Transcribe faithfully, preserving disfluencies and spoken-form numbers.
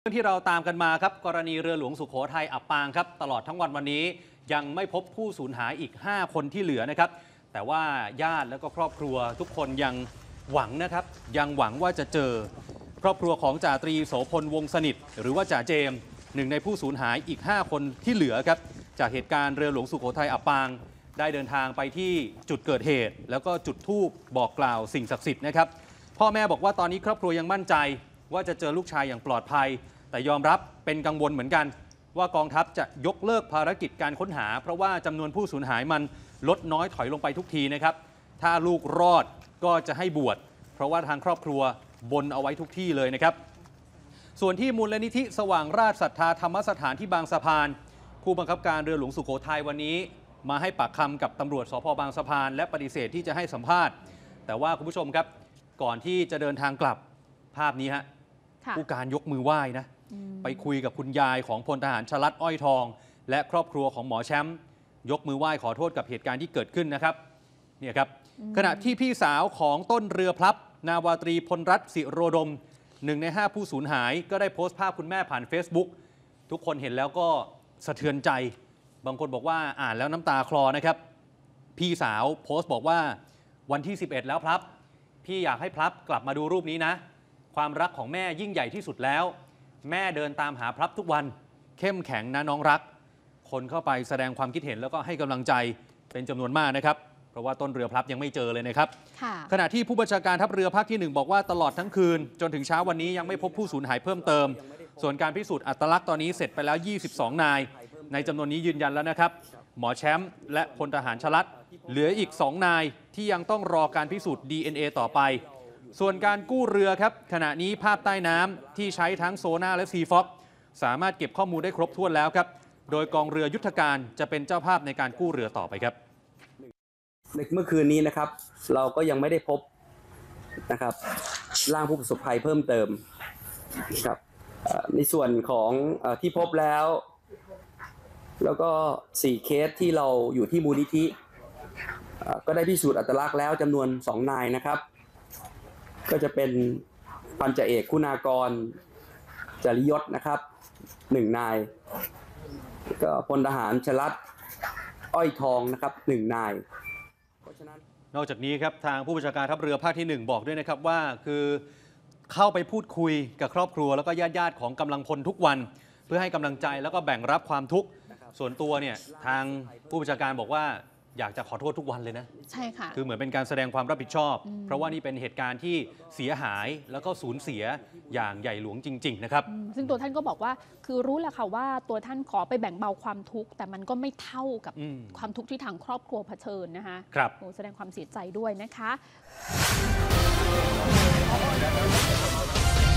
เรื่องที่เราตามกันมาครับกรณีเรือหลวงสุโขทัยอับปางครับตลอดทั้งวันวันนี้ยังไม่พบผู้สูญหายอีกห้าคนที่เหลือนะครับแต่ว่าญาติและก็ครอบครัวทุกคนยังหวังนะครับยังหวังว่าจะเจอครอบครัวของจ่าตรีโสพลวงศ์สนิทหรือว่าจ่าเจมส์หนึ่งในผู้สูญหายอีกห้าคนที่เหลือครับจากเหตุการณ์เรือหลวงสุโขทัยอับปางได้เดินทางไปที่จุดเกิดเหตุแล้วก็จุดธูปบอกกล่าวสิ่งศักดิ์สิทธิ์นะครับพ่อแม่บอกว่าตอนนี้ครอบครัวยังมั่นใจว่าจะเจอลูกชายอย่างปลอดภัยแต่ยอมรับเป็นกังวลเหมือนกันว่ากองทัพจะยกเลิกภารกิจการค้นหาเพราะว่าจำนวนผู้สูญหายมันลดน้อยถอยลงไปทุกทีนะครับถ้าลูกรอดก็จะให้บวชเพราะว่าทางครอบครัวบนเอาไว้ทุกที่เลยนะครับส่วนที่มูลนิธิสว่างราชศรัทธาธรรมสถานที่บางสะพานผู้บังคับการเรือหลวงสุโขทัยวันนี้มาให้ปากคำกับตำรวจสภ.บางสะพานและปฏิเสธที่จะให้สัมภาษณ์แต่ว่าคุณผู้ชมครับก่อนที่จะเดินทางกลับภาพนี้ฮะผู้การยกมือไหว้นะไปคุยกับคุณยายของพลทหารชลัดอ้อยทองและครอบครัวของหมอแชมป์ยกมือไหว้ขอโทษกับเหตุการณ์ที่เกิดขึ้นนะครับเนี่ยครับขณะที่พี่สาวของต้นเรือพลับนาวาตรีพลรัตน์ศิโรดมหนึ่งในห้าผู้สูญหายก็ได้โพสต์ภาพคุณแม่ผ่าน Facebook ทุกคนเห็นแล้วก็สะเทือนใจบางคนบอกว่าอ่านแล้วน้ำตาคลอนะครับพี่สาวโพสต์บอกว่าวันที่สิบเอ็ดแล้วพลับพี่อยากให้พลับกลับมาดูรูปนี้นะความรักของแม่ยิ่งใหญ่ที่สุดแล้วแม่เดินตามหาพลับทุกวันเข้มแข็งนะน้องรักคนเข้าไปแสดงความคิดเห็นแล้วก็ให้กำลังใจเป็นจำนวนมากนะครับเพราะว่าต้นเรือพลับยังไม่เจอเลยนะครับขณะที่ผู้บัญชาการทัพเรือภาคที่หนึ่งบอกว่าตลอดทั้งคืนจนถึงเช้าวันนี้ยังไม่พบผู้สูญหายเพิ่มเติมส่วนการพิสูจน์อัตลักษณ์ตอนนี้เสร็จไปแล้วยี่สิบสองนายในจำนวนนี้ยืนยันแล้วนะครับหมอแชมป์และพลทหารชลัดเหลืออีกสองนายที่ยังต้องรอการพิสูจน์ ดี เอ็น เอ ต่อไปส่วนการกู้เรือครับขณะนี้ภาพใต้น้ำที่ใช้ทั้งโซน่าและซีฟ็อกสามารถเก็บข้อมูลได้ครบถ้วนแล้วครับโดยกองเรือยุทธการจะเป็นเจ้าภาพในการกู้เรือต่อไปครับเมื่อคืนนี้นะครับเราก็ยังไม่ได้พบนะครับร่างผู้ประสบภัยเพิ่มเติมครับในส่วนของที่พบแล้วแล้วก็สี่เคสที่เราอยู่ที่มูลนิธิก็ได้พิสูจน์อัตลักษณ์แล้วจำนวนสองนายนะครับก็จะเป็นพันจ่าเอกคุณากรจริยศนะครับหนึ่งนายก็พลทหารชลัดอ้อยทองนะครับหนึ่งนายนอกจากนี้ครับทางผู้บัญชาการทัพเรือภาคที่หนึ่งบอกด้วยนะครับว่าคือเข้าไปพูดคุยกับครอบครัวแล้วก็ญาติๆของกำลังพลทุกวันเพื่อให้กำลังใจแล้วก็แบ่งรับความทุกข์ส่วนตัวเนี่ยทางผู้บัญชาการบอกว่าอยากจะขอโทษทุกวันเลยนะใช่ค่ะคือเหมือนเป็นการแสดงความรับผิดชอบเพราะว่านี่เป็นเหตุการณ์ที่เสียหายแล้วก็สูญเสียอย่างใหญ่หลวงจริงๆนะครับซึ่งตัวท่านก็บอกว่าคือรู้แหละค่ะว่าตัวท่านขอไปแบ่งเบาความทุกข์แต่มันก็ไม่เท่ากับความทุกข์ที่ทางครอบครัวเผชิญนะคะครับแสดงความเสียใจด้วยนะคะ